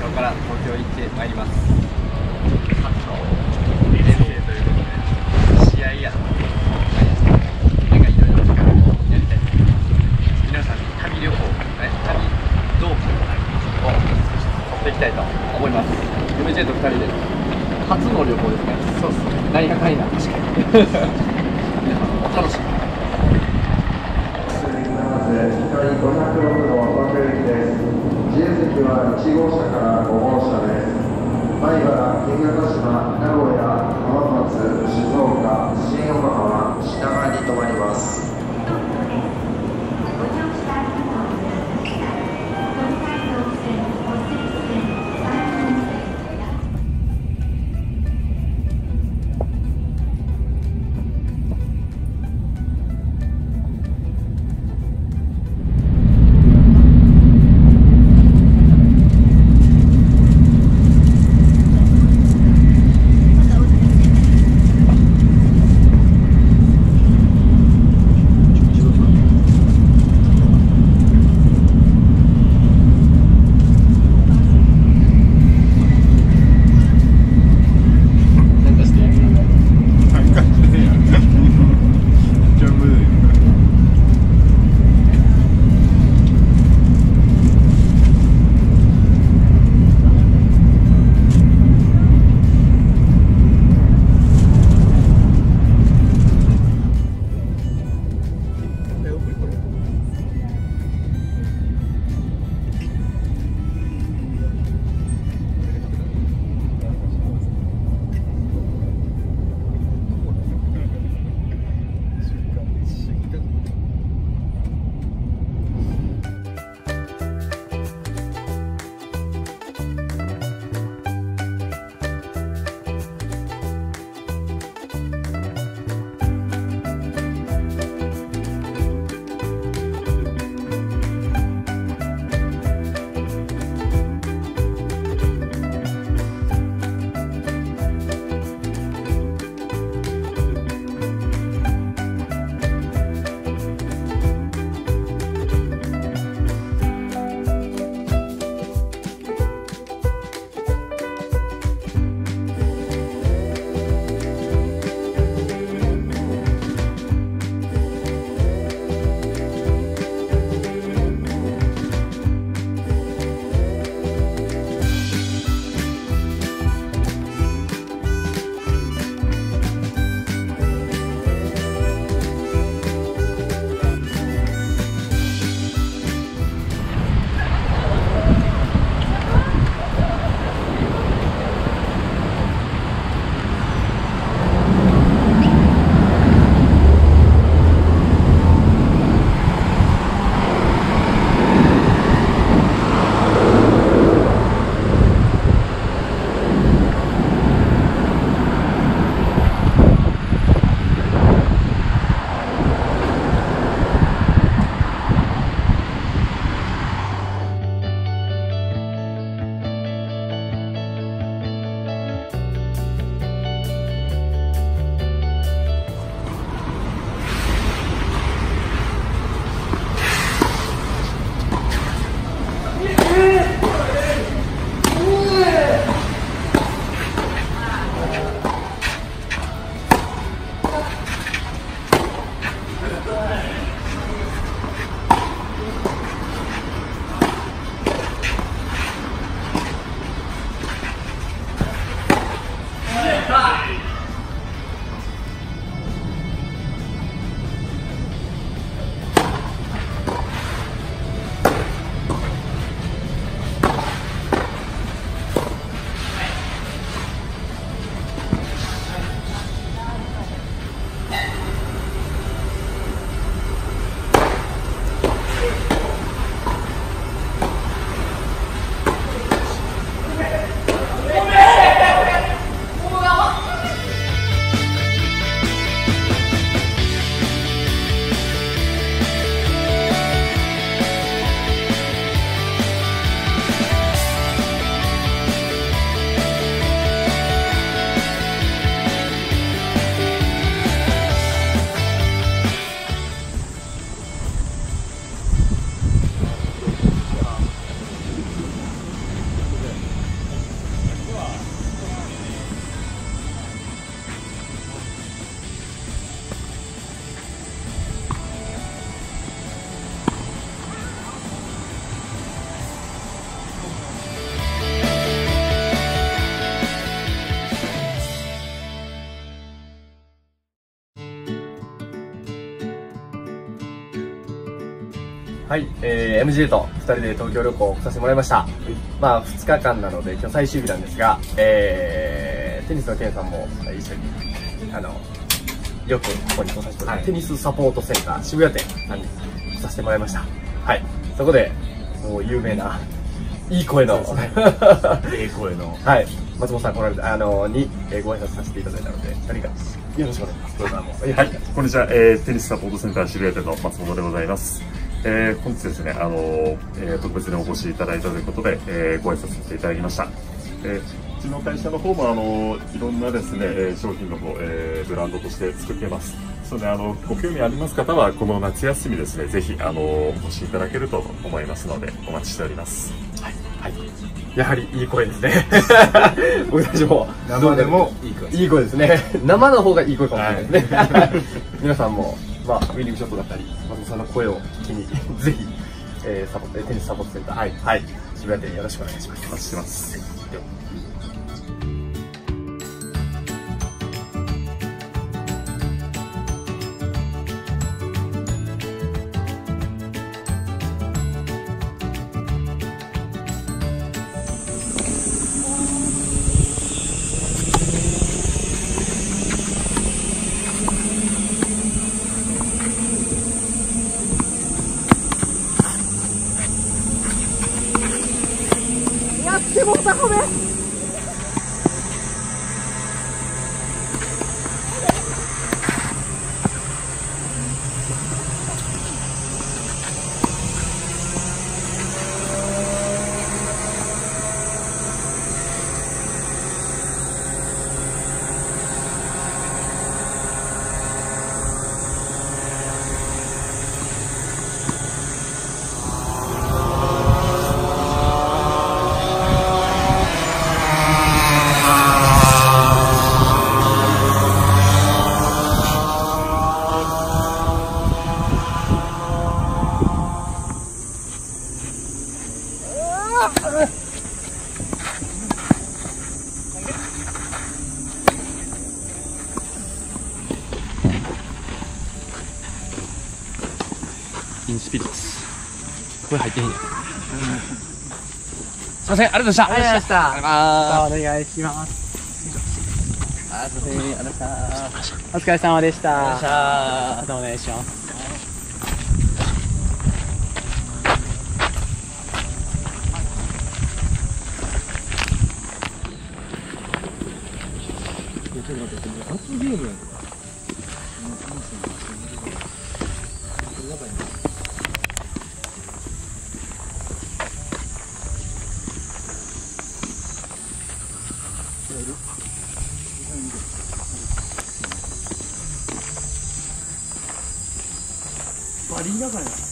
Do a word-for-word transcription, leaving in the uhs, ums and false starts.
こから東京行ってまいります。初の遠征ということで、試合やなんかいろいろやりたいと思います。皆さんに旅旅行、ね、旅動画を撮っていきたいと思います。エムジェー とふたりで初の旅行ですね。そうですね。何がかいな、確かに。皆さんお楽しみに。 光ごひゃくろくの東京駅です。自由席はいち号車からご号車です。米原、新潟島、名古屋、浜松、静岡、新横浜、品川に停まります。 はい、えー、エムジェー とふたりで東京旅行をさせてもらいました。まあふつかかんなので今日最終日なんですが、えー、テニスのケンさんも一緒にあのよくここに来させてもらって、はい、テニスサポートセンター渋谷店さんに来させてもらいました。はい、そこでもう有名ないい声の、ね、ええ声の、はい、松本さん来られてあのに、えー、ご挨拶させていただいたので何かよろしくお願いします。どうぞ。 はい、こんにちは、えー、テニスサポートセンター渋谷店の松本でございます。えー、本日ですね、あのーえー、特別にお越しいただいたということで、えー、ご挨拶させていただきました。えー、うちの会社の方も、あのー、いろんなですね、えー、商品の方、えー、ブランドとして作っています。そうね、あのご興味あります方はこの夏休みですね、ぜひあのお越しいただけると思いますのでお待ちしております。 はい、はい、やはりいい声ですね。僕たちも生でもいい声、いい声ですね。生の方がいい声かもしれないですね。はい、皆さんもまあウィニングショットだったり松本さんの声を聞きにぜひ、えー、サポテニスサポートセンター、はい、はい、渋谷店よろしくお願いします。 お待ちしてます。はい、ではでもさごめん。 インスピリッツこれ入ってへんやん。すいません、ありがとうございました。ありがとうございました。 お願いします。あ、すいません、ありがとうございました。お疲れ様でした。またお願いします。ちょっと待って、罰ゲームやんか。やばいな。バリーだから。